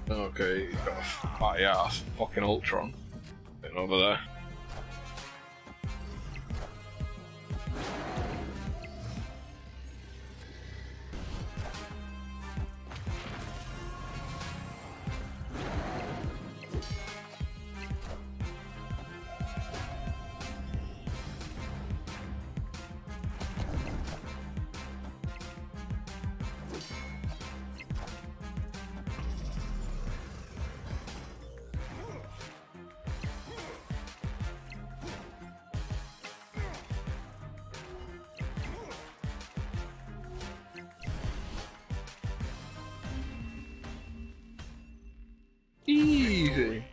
Okay, he's got a fatty ass fucking Ultron sitting over there. Easy.